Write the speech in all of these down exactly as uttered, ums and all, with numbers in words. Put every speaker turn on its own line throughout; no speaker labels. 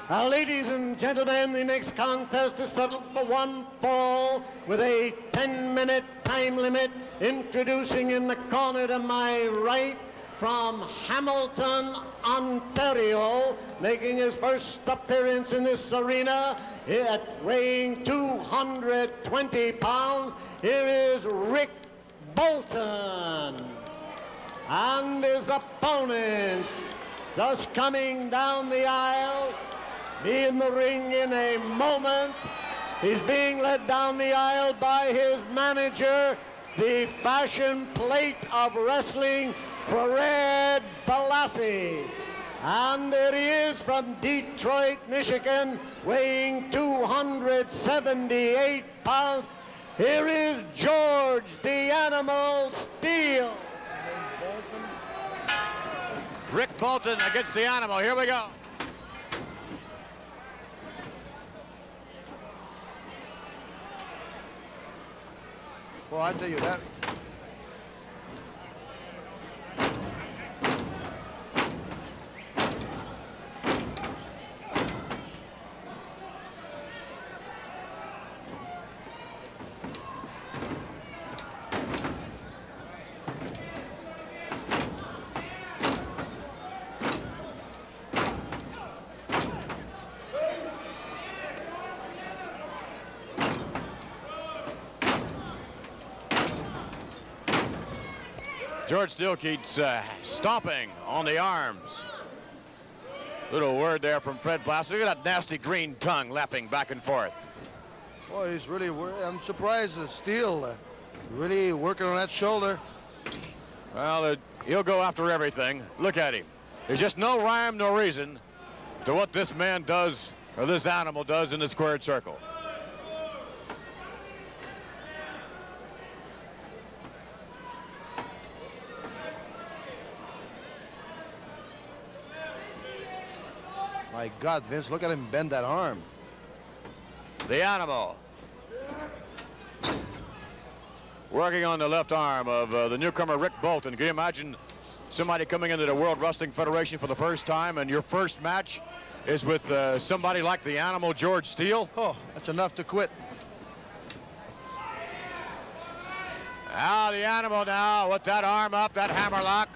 Uh, ladies and gentlemen, the next contest is settled for one fall with a ten minute time limit. Introducing in the corner to my right from Hamilton, Ontario, making his first appearance in this arena at weighing two hundred twenty pounds. Here is Rick Bolton. And his opponent, just coming down the aisle, be in the ring in a moment. He's being led down the aisle by his manager, the Fashion Plate of Wrestling, Fred Blassie. And there he is from Detroit, Michigan, weighing two hundred seventy-eight pounds. Here is George the Animal Steele.
Rick Bolton against the Animal. Here we go.
Well, I tell you that.
George Steele keeps uh, stomping on the arms. Little word there from Fred Blassie. Look at that nasty green tongue lapping back and forth.
Boy, he's really, I'm surprised that Steele uh, really working on that shoulder.
Well, uh, he'll go after everything. Look at him. There's just no rhyme, no reason to what this man does, or this animal does in the squared circle.
My God, Vince, look at him bend that arm.
The Animal. Working on the left arm of uh, the newcomer, Rick Bolton. Can you imagine somebody coming into the World Wrestling Federation for the first time and your first match is with uh, somebody like the Animal, George Steele?
Oh, that's enough to quit.
Now the Animal now with that arm up, that hammerlock.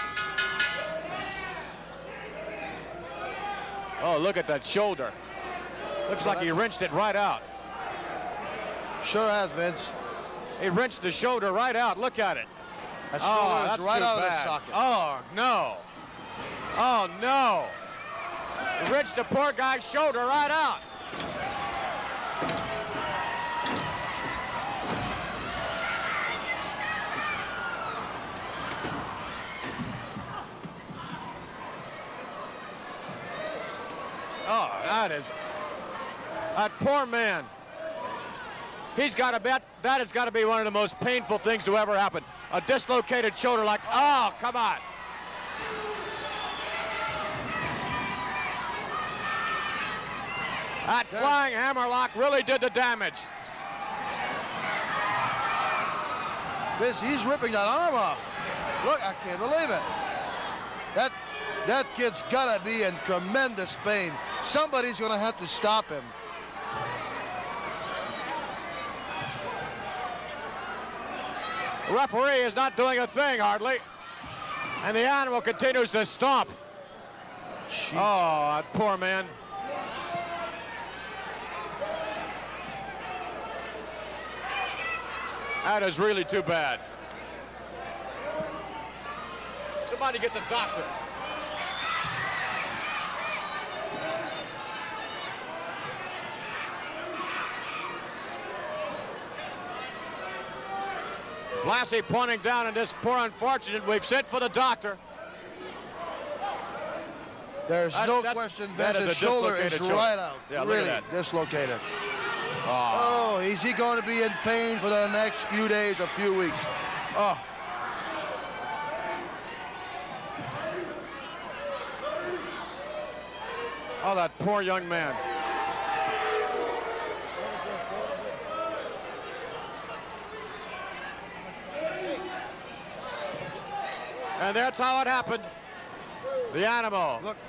Oh, look at that shoulder. Looks like he wrenched it right out.
Sure has, Vince.
He wrenched the shoulder right out. Look at it.
That shoulder
oh,
is
that's
right out
bad.
of the socket.
Oh, no. Oh, no. He wrenched the poor guy's shoulder right out. Oh, that is, that poor man. He's got to bet that has got to be one of the most painful things to ever happen. A dislocated shoulder like, oh, come on. That flying hammerlock really did the damage.
Vince, he's ripping that arm off. Look, I can't believe it. That That kid's gotta be in tremendous pain. Somebody's gonna have to stop him.
The referee is not doing a thing, hardly. And the Animal continues to stomp. Jeez. Oh, that poor man. That is really too bad. Somebody get the doctor. Blassie pointing down at this poor unfortunate. We've sent for the doctor.
There's
that,
no question, Vince, his
is
shoulder is
shoulder.
right out.
Yeah,
really
look at that.
dislocated.
Oh.
Oh, is he going to be in pain for the next few days or few weeks? Oh.
Oh, that poor young man. And that's how it happened. The Animal.
Look.